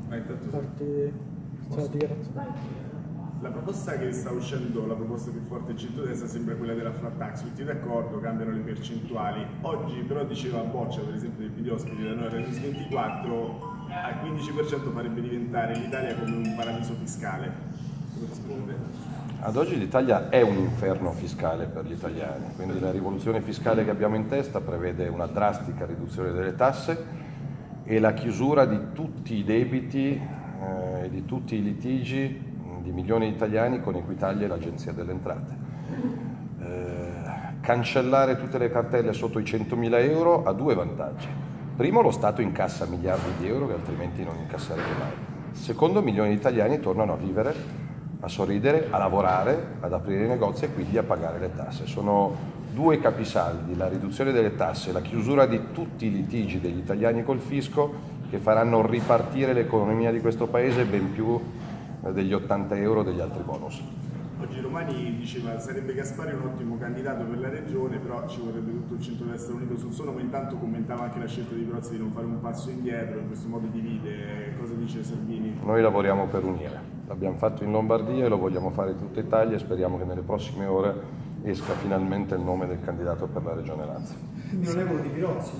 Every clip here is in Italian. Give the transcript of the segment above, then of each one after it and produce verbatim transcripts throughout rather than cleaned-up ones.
Ma intanto Parti... La proposta che sta uscendo, la proposta più forte del centrodestra sembra quella della flat tax, tutti d'accordo, cambiano le percentuali. Oggi però diceva Boccia, per esempio del video ospite da noi a News ventiquattro, al quindici per cento farebbe diventare l'Italia come un paradiso fiscale. Come risponde? Ad oggi l'Italia è un inferno fiscale per gli italiani, quindi la rivoluzione fiscale che abbiamo in testa prevede una drastica riduzione delle tasse e la chiusura di tutti i debiti e eh, di tutti i litigi di milioni di italiani con Equitalia e l'Agenzia delle Entrate. Eh, cancellare tutte le cartelle sotto i centomila euro ha due vantaggi. Primo, lo Stato incassa miliardi di euro che altrimenti non incasserebbe mai. Secondo, milioni di italiani tornano a vivere, a sorridere, a lavorare, ad aprire i negozi e quindi a pagare le tasse. Sono due capisaldi, la riduzione delle tasse e la chiusura di tutti i litigi degli italiani col fisco, che faranno ripartire l'economia di questo paese ben più degli ottanta euro degli altri bonus. Oggi Romani diceva sarebbe Gasparri un ottimo candidato per la regione, però ci vorrebbe tutto il centrodestra unito sul suolo, ma intanto commentava anche la scelta di Crozzi di non fare un passo indietro, in questo modo divide. Cosa dice Salvini? Noi lavoriamo per unire, l'abbiamo fatto in Lombardia e lo vogliamo fare in tutta Italia e speriamo che nelle prossime ore esca finalmente il nome del candidato per la regione Lazio. Quindi non è quello di Pirozzi?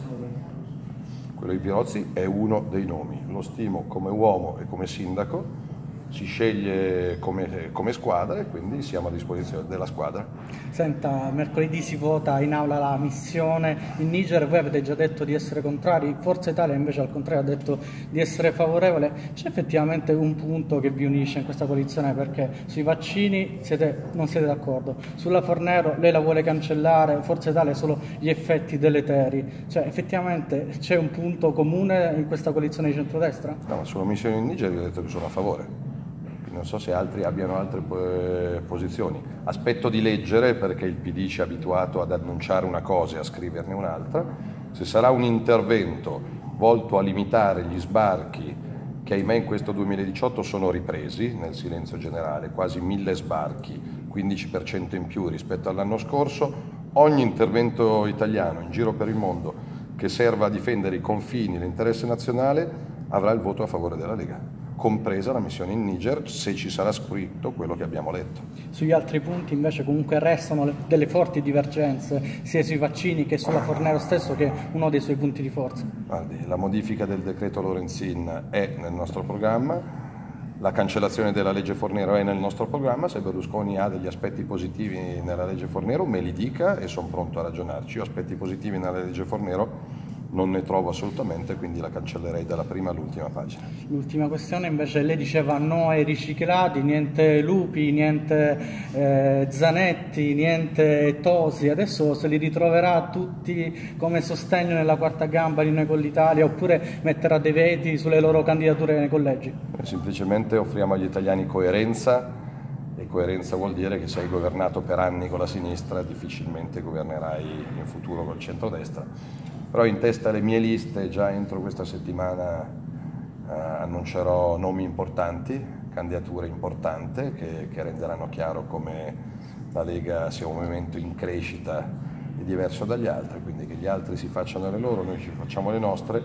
Quello di Pirozzi è uno dei nomi, lo stimo come uomo e come sindaco, si sceglie come, come squadra e quindi siamo a disposizione della squadra. Senta, mercoledì si vota in aula la missione in Niger, voi avete già detto di essere contrari, Forza Italia invece al contrario ha detto di essere favorevole. C'è effettivamente un punto che vi unisce in questa coalizione, perché sui vaccini siete, non siete d'accordo, sulla Fornero lei la vuole cancellare, Forza Italia solo gli effetti deleteri, cioè effettivamente c'è un punto comune in questa coalizione di centrodestra? No, ma sulla missione in Niger vi ho detto che sono a favore. Non so se altri abbiano altre posizioni. Aspetto di leggere, perché il P D ci ha abituato ad annunciare una cosa e a scriverne un'altra. Se sarà un intervento volto a limitare gli sbarchi, che ahimè in questo duemiladiciotto sono ripresi nel silenzio generale, quasi mille sbarchi, quindici per cento in più rispetto all'anno scorso, ogni intervento italiano in giro per il mondo che serva a difendere i confini e l'interesse nazionale avrà il voto a favore della Lega, compresa la missione in Niger, se ci sarà scritto quello che abbiamo letto. Sugli altri punti invece comunque restano delle forti divergenze, sia sui vaccini che sulla Fornero stesso, che è uno dei suoi punti di forza. Guardi, la modifica del decreto Lorenzin è nel nostro programma, la cancellazione della legge Fornero è nel nostro programma. Se Berlusconi ha degli aspetti positivi nella legge Fornero me li dica e sono pronto a ragionarci. Io aspetti positivi nella legge Fornero non ne trovo assolutamente, quindi la cancellerei dalla prima all'ultima pagina. L'ultima questione invece, lei diceva no ai riciclati, niente lupi, niente eh, Zanetti, niente Tosi, adesso se li ritroverà tutti come sostegno nella quarta gamba di Noi con l'Italia, oppure metterà dei veti sulle loro candidature nei collegi? Semplicemente offriamo agli italiani coerenza, e coerenza vuol dire che se hai governato per anni con la sinistra difficilmente governerai in futuro col centrodestra. Però in testa alle mie liste già entro questa settimana eh, annuncerò nomi importanti, candidature importanti che, che renderanno chiaro come la Lega sia un movimento in crescita e diverso dagli altri, quindi che gli altri si facciano le loro, noi ci facciamo le nostre.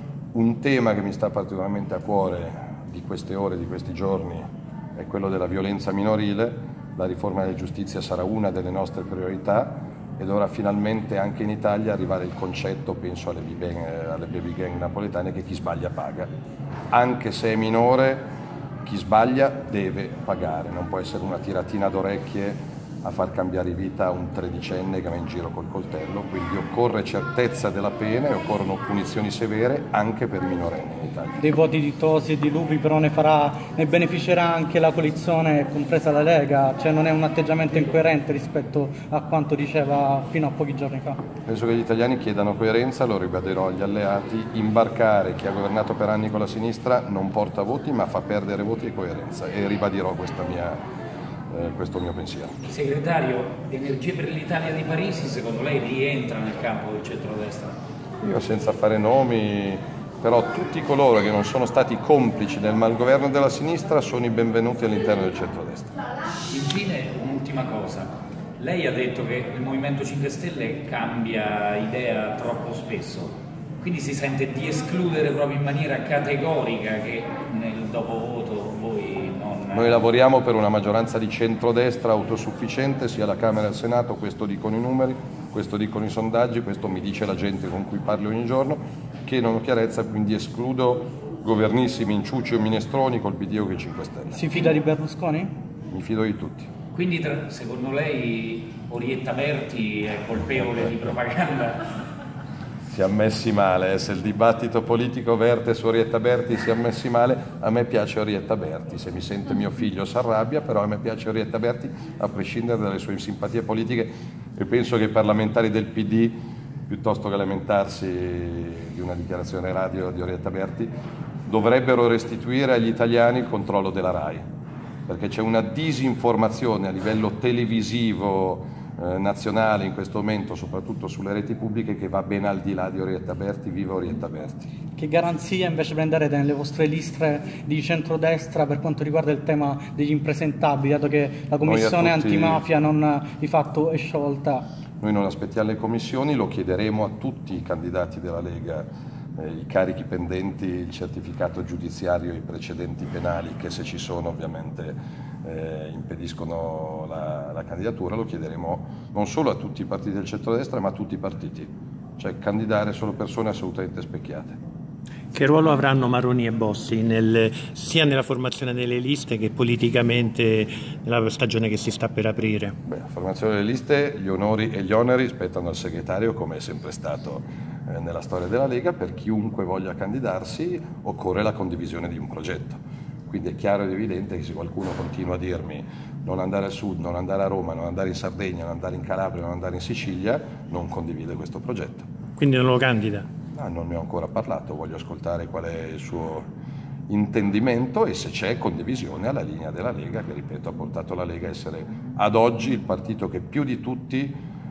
Un tema che mi sta particolarmente a cuore di queste ore, di questi giorni, è quello della violenza minorile. La riforma della giustizia sarà una delle nostre priorità e dovrà finalmente anche in Italia arrivare il concetto, penso alle baby gang napoletane, che chi sbaglia paga. Anche se è minore, chi sbaglia deve pagare, non può essere una tiratina d'orecchie a far cambiare vita a un tredicenne che va in giro col coltello, quindi occorre certezza della pena e occorrono punizioni severe anche per i minorenni in Italia. Dei voti di Tosi e di Lupi però ne, farà, ne beneficerà anche la coalizione, compresa la Lega, cioè non è un atteggiamento incoerente rispetto a quanto diceva fino a pochi giorni fa? Penso che gli italiani chiedano coerenza, lo ribadirò agli alleati: imbarcare chi ha governato per anni con la sinistra non porta voti ma fa perdere voti e coerenza, e ribadirò questa mia Eh, questo mio pensiero. Segretario, Energie per l'Italia di Parisi secondo lei rientra nel campo del centrodestra? Io, senza fare nomi, però tutti coloro che non sono stati complici nel malgoverno della sinistra sono i benvenuti all'interno del centrodestra. Infine un'ultima cosa, lei ha detto che il Movimento cinque Stelle cambia idea troppo spesso. Quindi si sente di escludere proprio in maniera categorica che nel dopovoto voi non... Noi lavoriamo per una maggioranza di centrodestra autosufficiente sia alla Camera che al Senato, questo dicono i numeri, questo dicono i sondaggi, questo mi dice la gente con cui parlo ogni giorno, che non ho chiarezza, quindi escludo governissimi inciuci o minestroni col P D o con i cinque Stelle. Si fida di Berlusconi? Mi fido di tutti. Quindi tra, secondo lei Orietta Berti è colpevole di propaganda? Si è messi male, eh. Se il dibattito politico verte su Orietta Berti si è messi male, a me piace Orietta Berti, se mi sente mio figlio si arrabbia, però a me piace Orietta Berti a prescindere dalle sue simpatie politiche e penso che i parlamentari del P D, piuttosto che lamentarsi di una dichiarazione radio di Orietta Berti, dovrebbero restituire agli italiani il controllo della RAI, perché c'è una disinformazione a livello televisivo Eh, nazionale in questo momento, soprattutto sulle reti pubbliche, che va ben al di là di Orietta Berti. Viva Orietta Berti. Che garanzia invece prenderete nelle vostre liste di centrodestra per quanto riguarda il tema degli impresentabili, dato che la commissione tutti, antimafia non di fatto è sciolta? Noi non aspettiamo le commissioni, lo chiederemo a tutti i candidati della Lega, eh, i carichi pendenti, il certificato giudiziario, i precedenti penali che, se ci sono, ovviamente Eh, impediscono la, la candidatura. Lo chiederemo non solo a tutti i partiti del centrodestra ma a tutti i partiti, cioè candidare solo persone assolutamente specchiate. Che ruolo avranno Maroni e Bossi nel, sia nella formazione delle liste che politicamente nella stagione che si sta per aprire? Beh, la formazione delle liste, gli onori e gli oneri spettano al segretario, come è sempre stato eh, nella storia della Lega. Per chiunque voglia candidarsi occorre la condivisione di un progetto. Quindi è chiaro ed evidente che se qualcuno continua a dirmi non andare al sud, non andare a Roma, non andare in Sardegna, non andare in Calabria, non andare in Sicilia, non condivide questo progetto. Quindi non lo candida? Ah, non ne ho ancora parlato, voglio ascoltare qual è il suo intendimento e se c'è condivisione alla linea della Lega, che ripeto ha portato la Lega a essere ad oggi il partito che più di tutti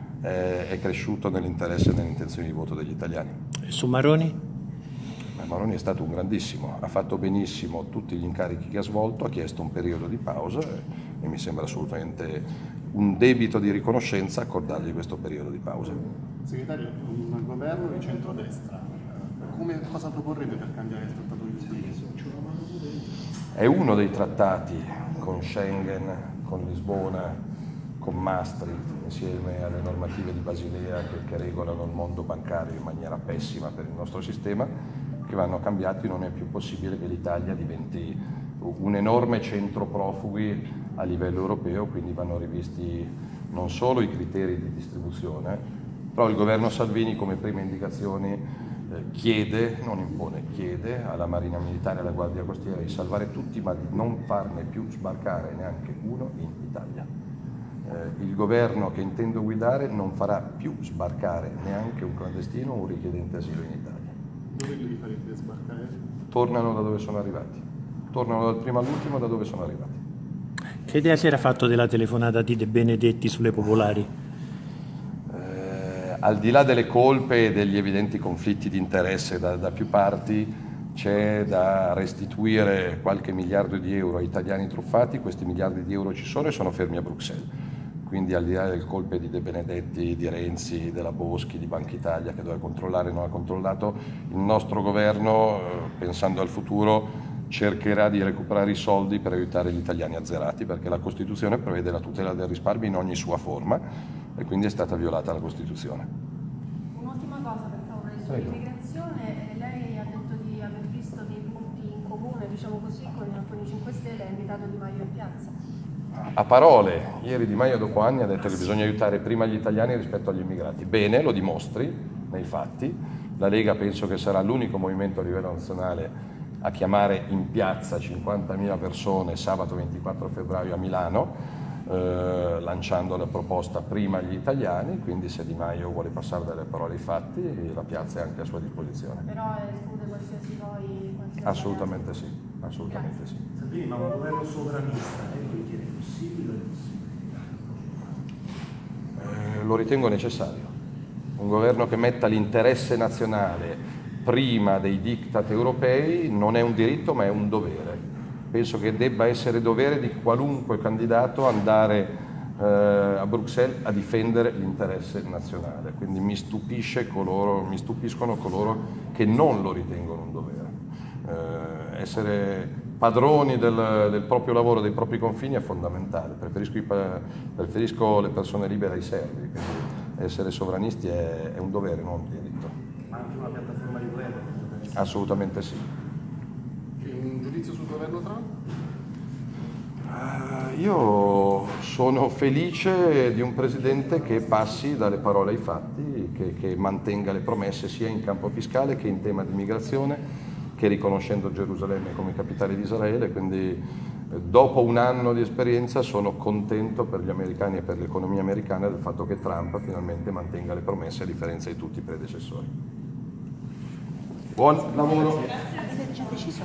eh, è cresciuto nell'interesse e nell'intenzione di voto degli italiani. E su Maroni? Maroni è stato un grandissimo, ha fatto benissimo tutti gli incarichi che ha svolto, ha chiesto un periodo di pausa e mi sembra assolutamente un debito di riconoscenza accordargli questo periodo di pausa. Segretario, un governo di centrodestra, come, cosa proporrebbe per cambiare il trattato di Lisbona? È uno dei trattati con Schengen, con Lisbona, con Maastricht, insieme alle normative di Basilea che, che regolano il mondo bancario in maniera pessima per il nostro sistema, che vanno cambiati. Non è più possibile che l'Italia diventi un enorme centro profughi a livello europeo, quindi vanno rivisti non solo i criteri di distribuzione, però il governo Salvini come prime indicazioni eh, chiede, non impone, chiede alla Marina Militare e alla Guardia Costiera di salvare tutti ma di non farne più sbarcare neanche uno in Italia. Eh, il governo che intendo guidare non farà più sbarcare neanche un clandestino o un richiedente asilo in Italia. Dove li farebbe sbarcare? Tornano da dove sono arrivati, tornano dal primo all'ultimo da dove sono arrivati. Che idea si era fatto della telefonata di De Benedetti sulle popolari? Eh, al di là delle colpe e degli evidenti conflitti di interesse da, da più parti, c'è da restituire qualche miliardo di euro ai italiani truffati. Questi miliardi di euro ci sono e sono fermi a Bruxelles. Quindi al di là delle colpe di De Benedetti, di Renzi, della Boschi, di Banca Italia che doveva controllare e non ha controllato, il nostro governo, pensando al futuro, cercherà di recuperare i soldi per aiutare gli italiani azzerati, perché la Costituzione prevede la tutela del risparmio in ogni sua forma e quindi è stata violata la Costituzione. Un'ultima cosa per favore, sull'immigrazione lei ha detto di aver visto dei punti in comune, diciamo così, con i cinque Stelle, ha invitato Di Maio in piazza. A parole, ieri Di Maio dopo anni ha detto che bisogna aiutare prima gli italiani rispetto agli immigrati. Bene, lo dimostri nei fatti. La Lega penso che sarà l'unico movimento a livello nazionale a chiamare in piazza cinquantamila persone sabato ventiquattro febbraio a Milano, eh, lanciando la proposta prima agli italiani, quindi se Di Maio vuole passare dalle parole ai fatti, la piazza è anche a sua disposizione. Però esclude qualsiasi poi... Qualsiasi assolutamente sì, assolutamente sì. Salvini, ma un governo sovranista, lei lo ritiene possibile o impossibile? Eh, lo ritengo necessario. Un governo che metta l'interesse nazionale prima dei diktat europei non è un diritto ma è un dovere. Penso che debba essere dovere di qualunque candidato andare eh, a Bruxelles a difendere l'interesse nazionale, quindi mi, stupisce coloro, mi stupiscono coloro che non lo ritengono un dovere. Eh, essere padroni del, del proprio lavoro, dei propri confini è fondamentale, preferisco, i, preferisco le persone libere ai servi, quindi essere sovranisti è, è un dovere, non un diritto. Ma anche una piattaforma di governo? Assolutamente sì. Un giudizio sul governo Trump? Uh, io sono felice di un presidente che passi dalle parole ai fatti, che, che mantenga le promesse sia in campo fiscale che in tema di migrazione, che riconoscendo Gerusalemme come capitale di Israele, quindi eh, dopo un anno di esperienza sono contento per gli americani e per l'economia americana del fatto che Trump finalmente mantenga le promesse a differenza di tutti i predecessori. Buon lavoro!